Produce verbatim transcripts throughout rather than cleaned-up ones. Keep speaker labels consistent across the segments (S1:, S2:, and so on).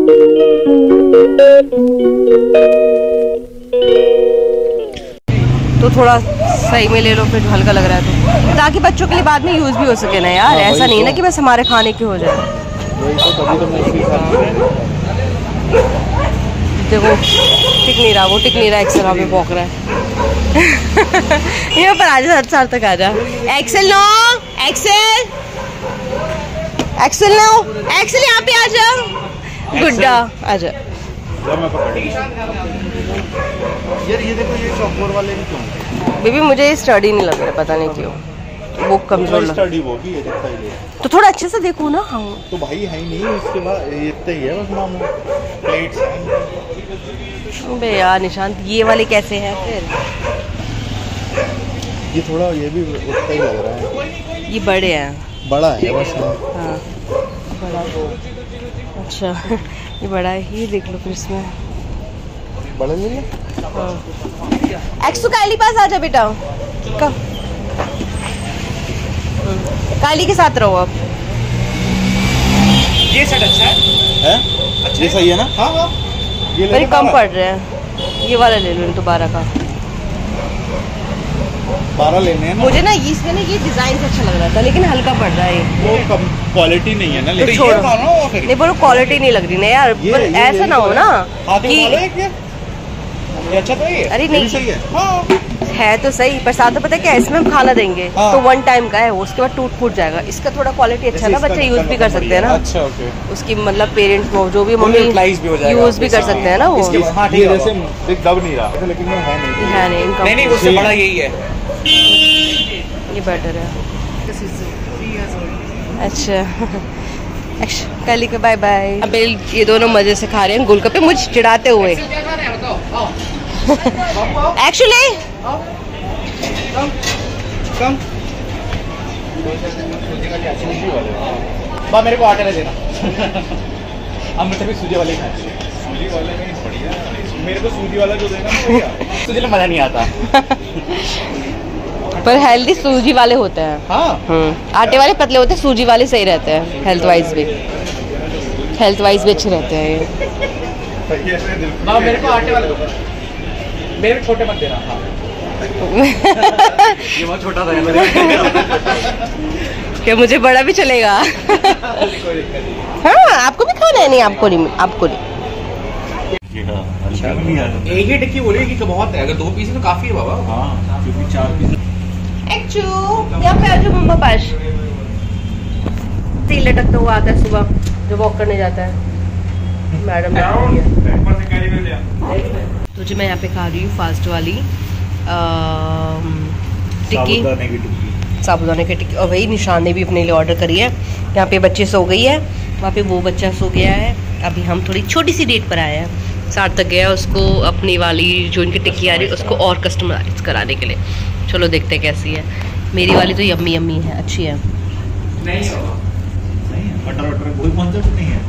S1: तो थोड़ा सही में ले लो फिर, हल्का लग रहा है तो, ताकि बच्चों के लिए बाद में यूज भी हो सके ना यार। ऐसा नहीं ना कि बस हमारे खाने की हो जाए। देखो टिक नहीं रहा, वो टिक नहीं रहा, एक्सेल वहाँ पे भौंक रहा है। यहाँ पर आजा, सात साल तक आजा। Excel no, Excel Excel no, Excel यहाँ पे आजा, गुड्डा आजा।
S2: यार ये देखो, ये चॉकबोर्ड वाले भी क्यों?
S1: बेबी मुझे ये स्टडी नहीं लग रहा, पता नहीं क्यों, वो कमजोर लग
S2: स्टडी वो भी है, देखता ही है।
S1: तो थोड़ा अच्छे से देखो ना। हाँ
S2: तो भाई है ही नहीं, इसके बाद इतना ही है बस मामू, प्लेट्स हैं।
S1: बे यार निशांत, ये वाले कैसे हैं फिर?
S2: ये थोड़ा ये भी उतना ही लग रहा है।
S1: ये बड़े हैं,
S2: बड़ा है बस।
S1: हाँ बड़ा। अच्छा ये बड़ा है, ये देख लो फिर इसमें
S2: बड़ा नहीं है।
S1: हाँ। एक्सू काली पास आ जा बेटा, कब काली के साथ रहो आप।
S2: ये सेट अच्छा है, है? अच्छा ये सही है ना? हाँ हाँ ये
S1: मेरे कम पड़ रहे हैं, ये वाला ले लो तो बारह का।
S2: बारह लेने हैं ना
S1: मुझे ना इसमें ना ये डिजाइन से अच्छा लग रहा था, लेकिन हल्का पड़ रहा है।
S2: वो कम क्वालिटी नहीं है ना, लेकिन
S1: तो छोड़ो, नहीं बोलो क्वालिटी नहीं लग रही ना यार, पर ऐसा ना हो ना कि
S2: ये अच्छा तो है।
S1: अरे नहीं
S2: सही है। हाँ।
S1: है तो सही, पर साथ में पता है क्या, इसमें हम खाना देंगे हाँ। तो वन टाइम का है, उसके बाद टूट फूट जाएगा। इसका थोड़ा क्वालिटी अच्छा ना, बच्चे यूज भी कर सकते हैं ना।
S2: अच्छा ओके।
S1: उसकी मतलब पेरेंट्स जो भी मम्मी यूज भी कर सकते हैं ना वो।
S2: ये जैसे दब नहीं रहा, लेकिन वो है नहीं,
S1: है नहीं,
S2: नहीं नहीं उससे बड़ा यही है,
S1: ये बेटर है। अच्छा कल के बाय बाय। अब ये दोनों मजे से खा रहे हैं गोलगप्पे मुझे चिढ़ाते हुए। एक्चुअली
S2: बा मेरे को आटे ले देना। अब मुझे भी सूजी वाले खाते हैं। सूजी वाले में बढ़िया, मेरे को सूजी वाला जो देना ना, सूजी में मजा नहीं आता।
S1: पर हेल्दी सूजी वाले होते हैं।
S2: हाँ
S1: आटे वाले पतले होते हैं, सूजी वाले सही रहते हैं, हेल्थ वाइज भी हेल्थ वाइज भी अच्छे रहते हैं ये।
S2: मेरे को आटे वाले दो, मेरे को छोटे मत देना। हाँ ये बहुत छोटा था
S1: क्या मुझे बड़ा भी चलेगा? हाँ आपको भी खाना है? नहीं आपको नहीं, आपको नहीं।
S2: एक ही टिक्की बोलिए कि बहुत है, अगर दो पीस है तो काफी है बाबा। हाँ क्योंकि चार पीस।
S1: एक्चू यहाँ पे आजो मम्मा पास। तेल लटकता हुआ आता है सुबह जो वॉक करने जाता है। मैडम तो जी मैं यहाँ पे खा रही हूँ फास्ट वाली टिक्की, साबुदाने की टिक्की। और वही निशान ने भी अपने लिए ऑर्डर करी है। यहाँ पे बच्चे सो गई है, वहाँ पे वो बच्चा सो गया है। अभी हम थोड़ी छोटी सी डेट पर आए हैं। सार्थक गया उसको अपनी वाली जो इनकी टिक्की आ रही है उसको और कस्टमाइज कराने के लिए। चलो देखते हैं कैसी है। मेरी वाली तो यम्मी यम्मी है, अच्छी है।
S2: नहीं है बटर वटर कोई कॉन्सेप्ट नहीं है।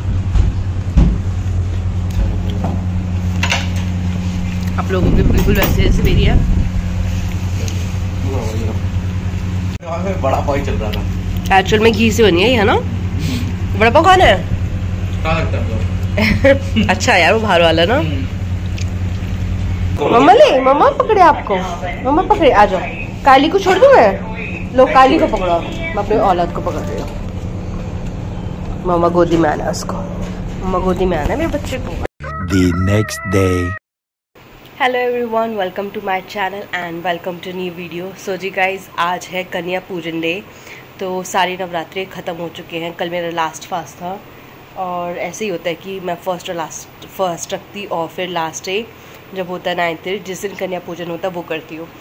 S1: आप लोगों की बिल्कुल वैसे जैसे मेरी है।
S2: बड़ा पाव चल रहा था,
S1: एक्चुअल में घी से बनी है है ना? बड़ा पाव खाना है? अच्छा यार वो बाहर वाला ना। मम्मा ले, मम्मा पकड़े आपको, मम्मा पकड़े, आ जाओ। काली को छोड़ दूं मैं? लो काली को पकड़ो, मैं अपने औलाद को पकड़ रही हूँ। मम्मा गोदी में आना उसको, मम्मा गोदी में आना मेरे बच्चे को।
S3: The next day.
S1: Hello everyone, welcome to my channel and welcome to new video. So जी गाइज आज है कन्या पूजन डे। तो सारी नवरात्रि ख़त्म हो चुके हैं। कल मेरा लास्ट फास्ट था और ऐसे ही होता है कि मैं फर्स्ट और लास्ट फर्स्ट रखती और फिर लास्ट डे जब होता है नाइन्थ डे जिस दिन कन्या पूजन होता है वो करती हूँ।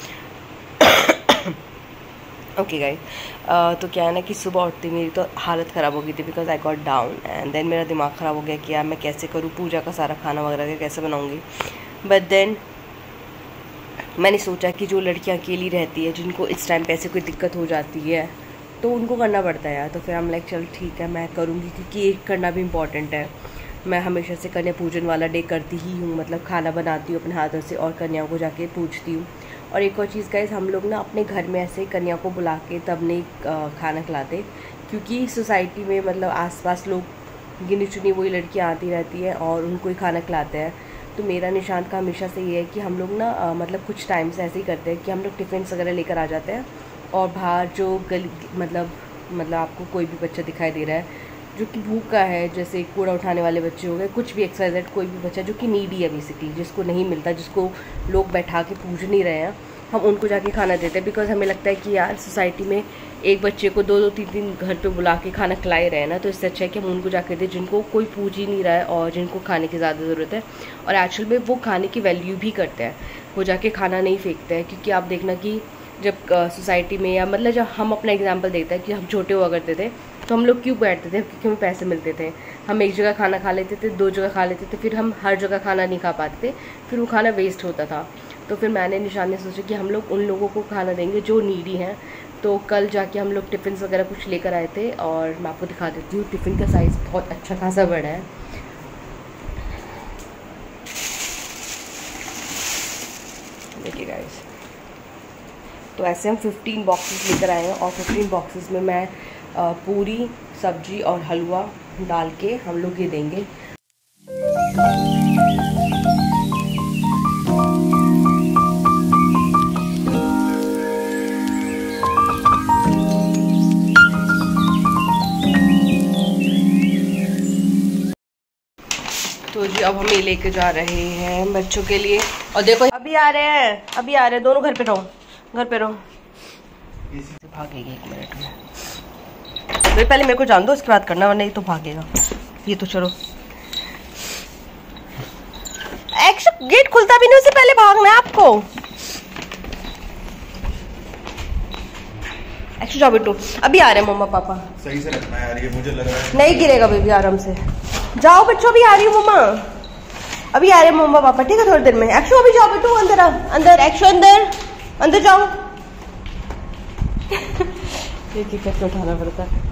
S1: ओके गाइज, तो क्या है ना कि सुबह उठती मेरी तो हालत ख़राब हो गई थी because I got down and then मेरा दिमाग ख़राब हो गया कि यार मैं कैसे करूँ, पूजा का सारा खाना वगैरह कैसे बनाऊँगी। बट देन मैंने सोचा कि जो लड़कियां अकेली रहती है जिनको इस टाइम पे ऐसे कोई दिक्कत हो जाती है तो उनको करना पड़ता है यार। तो फिर हम लाइक चल ठीक है मैं करूँगी क्योंकि एक करना भी इम्पॉर्टेंट है। मैं हमेशा से कन्या पूजन वाला डे करती ही हूँ, मतलब खाना बनाती हूँ अपने हाथों से और कन्याओं को जाके पूछती हूँ। और एक और चीज़ गाइस, हम लोग ना अपने घर में ऐसे कन्या को बुला के तब नहीं खाना खिलाते क्योंकि सोसाइटी में मतलब आसपास लोग गिनी चुनी वही लड़कियाँ आती रहती हैं और उनको ही खाना खिलाते हैं। तो मेरा निशांत का हमेशा से ये है कि हम लोग ना आ, मतलब कुछ टाइम से ऐसे ही करते हैं कि हम लोग टिफ़िन वगैरह लेकर आ जाते हैं और बाहर जो गली मतलब मतलब आपको कोई भी बच्चा दिखाई दे रहा है जो कि भूखा है, जैसे कूड़ा उठाने वाले बच्चे हो गए, कुछ भी एक्सरसाइज, कोई भी बच्चा जो कि नीडी है बेसिकली, जिसको नहीं मिलता, जिसको लोग बैठा के पूछ नहीं रहे हैं, हम उनको जाके खाना देते हैं। बिकॉज हमें लगता है कि यार सोसाइटी में एक बच्चे को दो दो तीन तीन घर पे बुला के खाना खिलाए रहे हैं ना, तो इससे अच्छा है कि हम उनको जाके दें जिनको कोई पूछ ही नहीं रहा है और जिनको खाने की ज़्यादा ज़रूरत है और एक्चुअल में वो खाने की वैल्यू भी करते हैं, वो जाके खाना नहीं फेंकते हैं। क्योंकि आप देखना कि जब सोसाइटी में या मतलब जब हम अपना एग्जाम्पल देते हैं कि हम छोटे हुआ करते थे तो हम लोग क्यों बैठते थे, क्योंकि हमें पैसे मिलते थे, हम एक जगह खाना खा लेते थे, दो जगह खा लेते थे, फिर हम हर जगह खाना नहीं खा पाते थे, फिर वो खाना वेस्ट होता था। तो फिर मैंने निशान ने सोचा कि हम लोग उन लोगों को खाना देंगे जो नीडी हैं। तो कल जाके हम लोग टिफ़िन वगैरह कुछ लेकर आए थे और मैं आपको दिखा देती हूँ। टिफ़िन का साइज़ बहुत अच्छा खासा बड़ा है। देखिए गाइस, तो ऐसे हम फिफ्टीन बॉक्सेस लेकर आए हैं और फिफ्टीन बॉक्सेस में मैं पूरी सब्जी और हलवा डाल के हम लोग ये देंगे। तो जी अब हम ये लेके जा रहे हैं बच्चों के लिए। और देखो अभी आ रहे हैं, अभी आ रहे हैं, दोनों घर पे रहो, घर पे रहो। भागेगी एक मिनट में, तो पहले मेरे को जान दो, उसके बाद करना, वरना ये तो भागेगा। ये तो चलो एक्शन, गेट खुलता भी नहीं उससे पहले भागना है आपको। एक्शन जाओ बेटू, अभी आ रहे हैं मम्मा पापा।
S2: सही से रखना है यार, ये मुझे लग रहा है
S1: नहीं गिरेगा बेबी, आराम से जाओ बच्चों, अभी आ रही हूँ मम्मा, अभी आ रहे हैं मम्मा पापा, ठीक है, थोड़ी देर में। एक्शन अभी जाओ बेटू, अंदर आ, अंदर, एक्शन अंदर, अंदर जाओ। एक एक करके उठाना पड़ता है।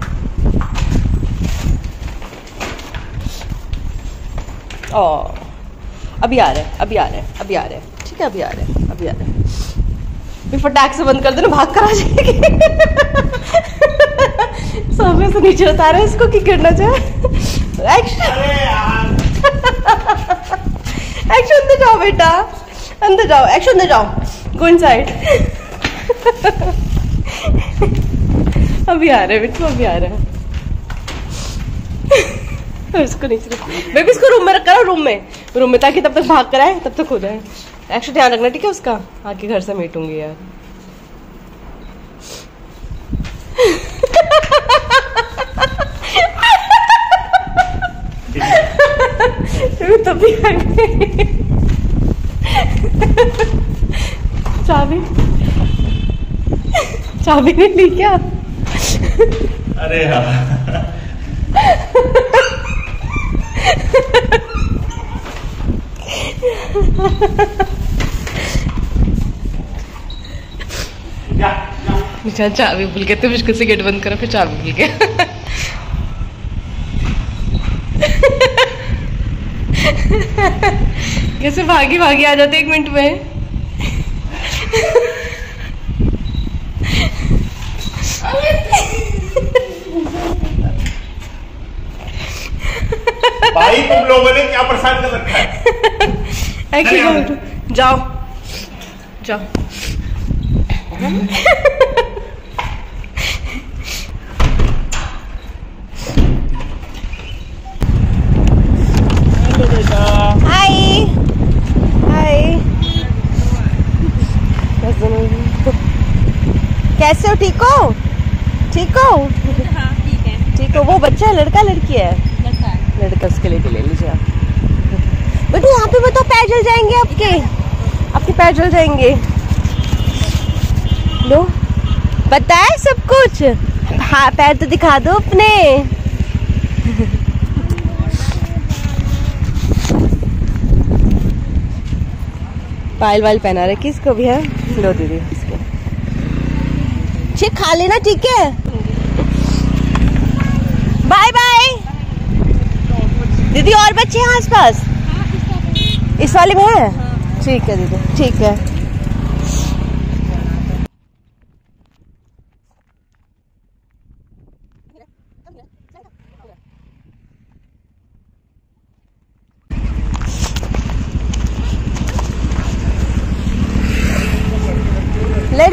S1: ओ अभी आ रहे हैं, अभी आ रहे हैं, अभी आ रहे हैं, ठीक है, अभी आ रहे हैं, अभी आ रहे हैं। फिर फटाक से बंद कर देना, भाग कर आ जाएगी। सोफे से नीचे उतारा है इसको, क्या करना चाहे। एक्शन, एक्शन अंदर जाओ बेटा, अंदर जाओ, एक्शन अंदर जाओ, गो इनसाइड। अभी आ रहे हैं बेटू, अभी आ रहे हैं। इसको नीचे बेबी, इसको रूम में रख करो, रूम में, रूम में, ताकि तब तक भाग कर आए, तब तक हो जाए। एक्शन ध्यान रखना, ठीक है, उसका आके घर से मीटूंगी यार। तभी चाबी चाबी नहीं ली क्या?
S2: अरे यार चाबी भूल गए थे, मुश्किल से गेट बंद करा, फिर चाबी भूल गया। कैसे भागी भागी आ जाते एक मिनट में। भाई तुम लोगों ने क्या परेशान कर रखा है। जाओ जाओ। हाय हाय, कैसे हो? ठीक हो? ठीक हो?
S4: हाँ ठीक है।
S1: ठीक हो? वो बच्चा है, लड़का लड़की है?
S4: लड़का है।
S1: लड़का, उसके लिए भी ले लीजिए आप। बेटू यहाँ पे बताओ, पैर जल जाएंगे आपके, आपके पैर जल जाएंगे। लो बताए सब कुछ, हाँ पैर तो दिखा दो अपने। पायल वायल पहना रहे, किसको भी है? लो दीदी, इसको ठीक खा लेना, ठीक है, बाय बाय। दीदी और बच्चे हैं आस पास? इस वाले में है? ठीक है दीदी, ठीक है।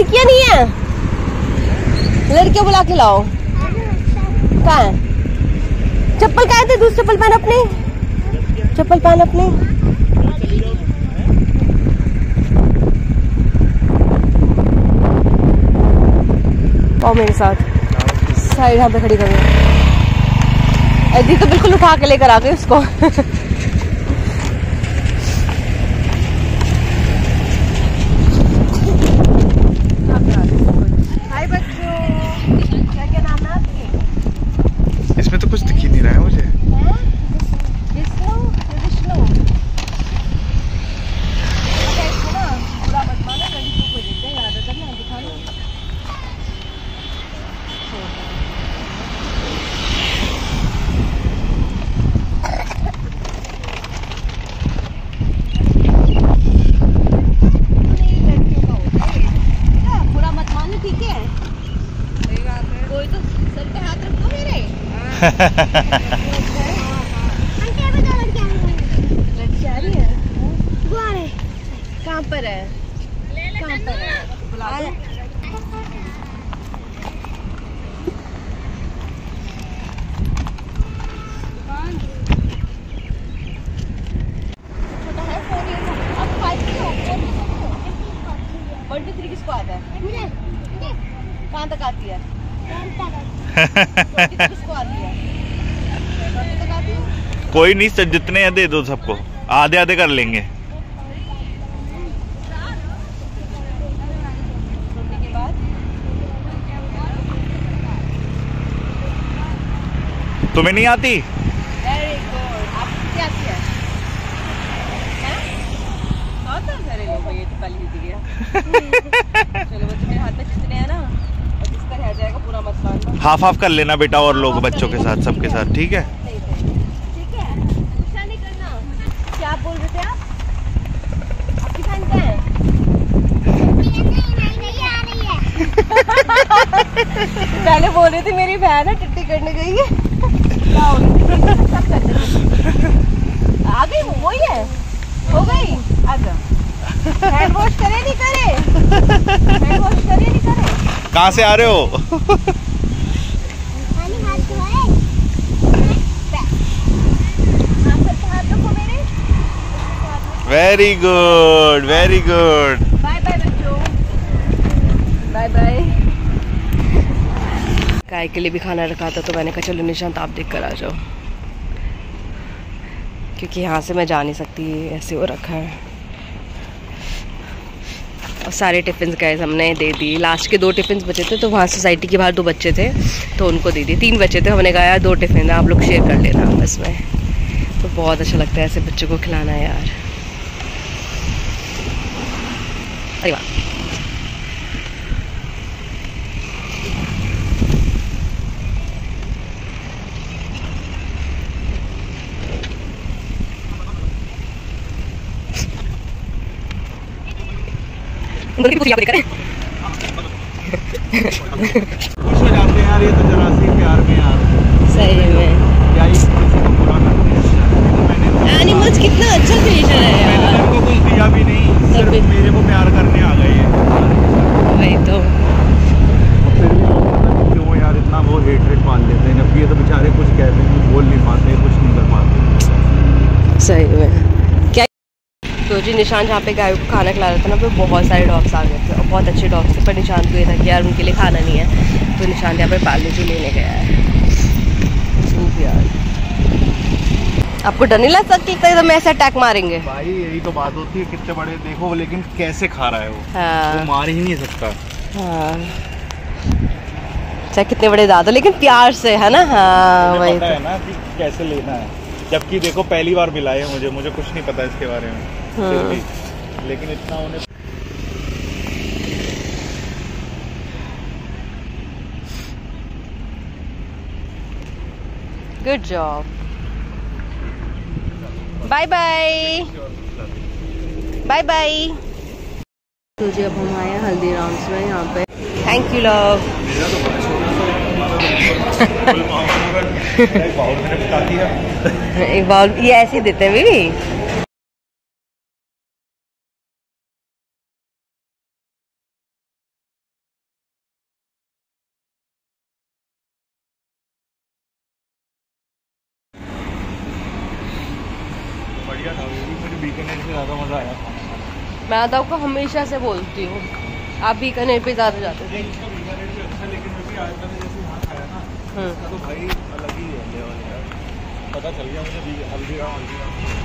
S1: लड़कियां नहीं है, लड़कियां बुला के लाओ। कहाँ है चप्पल? कहाँ थे? दूसरी चप्पल पहन अपनी, चप्पल पहन अपनी। और मेरे साथ साइड यहाँ पे खड़ी कर दी तो बिल्कुल उठा के लेकर आ गई उसको। हाय बच्चों, क्या क्या नाम है आपके?
S5: इसमें तो कुछ दिख ही नहीं रहा है मुझे।
S1: विष्णु, विष्णु। अच्छा इसको ना पूरा मत मानो, लड़कियों को देते हैं, याद करना, दिखाना। ठीक है, कोई तो सर पे हाथ रखो मेरे। लड़की आ रही है, कहाँ पर है, कहाँ पर है? बुला दो। छोटा है फोर इयर्स, अब फाइव की हो, फोर की हो। वन टू थ्री किसको आता है? कहाँ तक आती है? किसको आती है? तक आती है?
S5: कोई नहीं, सर जितने हैं दे दो सबको, आधे आधे कर लेंगे।
S1: छोड़ने के बाद
S5: तुम्हें नहीं आती?
S1: Very good. आपको क्या आती है? आता है सारे लोग, ये तो कल ही जीत गया। चलो बच्चों मेरे हाथ में जितने हैं ना, और जिसका रह जाएगा पूरा मत मानना।
S5: हाफ हाफ कर लेना बेटा, और लोग बच्चों के साथ, सबके साथ, ठीक है?
S1: ठीक है, गुस्सा नहीं करना। क्या बोल रहे थे आप? आपकी बहन क्या है? पहले बोल रहे थे मेरी बहन है, टिट्टी करने गई है। क्या हो रही थी? सब करते थे। आ गई वो, वही है, हो गई। आजा, हैंड वॉश करे नहीं करे, हैंड वॉश करे नहीं करे।
S5: कहाँ से आ रहे हो? Very good, very good.
S1: Bye bye बच्चों, बाय बाय। गाय के लिए भी खाना रखा था तो मैंने कहा चलो निशांत आप देख कर आ जाओ, क्योंकि यहाँ से मैं जा नहीं सकती, ऐसे हो रखा है। और सारे टिफ़िन गाइस हमने दे दी। लास्ट के दो टिफ़िन बचे थे तो वहाँ सोसाइटी के बाहर दो बच्चे थे तो उनको दे दिए। तीन बच्चे थे, हमने कहा यार दो टिफ़िन आप लोग शेयर कर लेना आपस में। तो बहुत अच्छा लगता है ऐसे बच्चों को खिलाना यार। अरे वाह, उनकी पूरी आप लेकर
S2: खुश हो जाते हैं यार, ये तो जरा सी प्यार में यार।
S1: सही में
S2: क्या ही किसी को बुरा करते हैं। तो मैंने
S1: एनिमल्स कितना अच्छा क्रिएचर है
S2: मैंने
S1: यार।
S2: उनको कुछ दिया भी नहीं, सिर्फ
S1: भी-
S2: मेरे को प्यार करने आ गए हैं।
S1: वही तो,
S2: फिर भी लोग पता नहीं क्यों यार इतना वो हेटरेट पाल लेते हैं, जबकि ये तो बेचारे कुछ कहते हैं, बोल नहीं पाते, कुछ नहीं कर पाते।
S1: सही में क्या। तो जी निशान जहाँ पे गायों को खाना खिला रहा था ना, पे बहुत सारे डॉग्स आ गए थे और बहुत अच्छे डॉग्स थे। पर निशान को ये था कि यार उनके लिए खाना नहीं है, तो निशान यहाँ पे पालने के लेने गया है। खूब यार, आपको डर नहीं लग सकती एकदम ऐसे अटैक मारेंगे?
S2: भाई यही तो बात होती है, कितने बड़े देखो लेकिन कैसे खा रहा है वो,
S1: हाँ
S2: वो मार ही नहीं सकता।
S1: हाँ, चाहे कितने बड़े दादा, लेकिन प्यार से, है ना? हाँ
S2: मुझे
S1: वही
S2: पता
S1: तो।
S2: है ना कि कैसे लेना है, जबकि देखो पहली बार मिलाए हैं मुझे मुझे कुछ नहीं पता इसके बारे में फिर भी, लेकिन इतना उन्हें
S1: good job, bye bye bye bye. तो जी अब हम आए हैं हल्दीराम्स में, यहाँ पे थैंक यू लव। एक बाउल ये ऐसे ही देते हैं बेबी।
S2: बढ़िया था, मुझे बीकानेर से ज़्यादा मज़ा आया।
S1: मैं तो आपको हमेशा से बोलती हूँ, आप बीकानेर पे ज़्यादा जाते थे।
S2: बीकानेर से अच्छा, लेकिन मैं भी आज मैंने जैसे वहाँ खाया ना, इसका तो भाई अलग ही है लेवल यार। पता चल गया मुझे Haldiram Haldiram.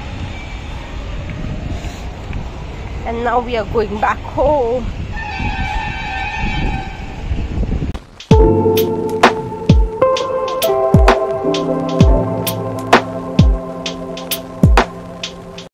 S1: And now we are going back home.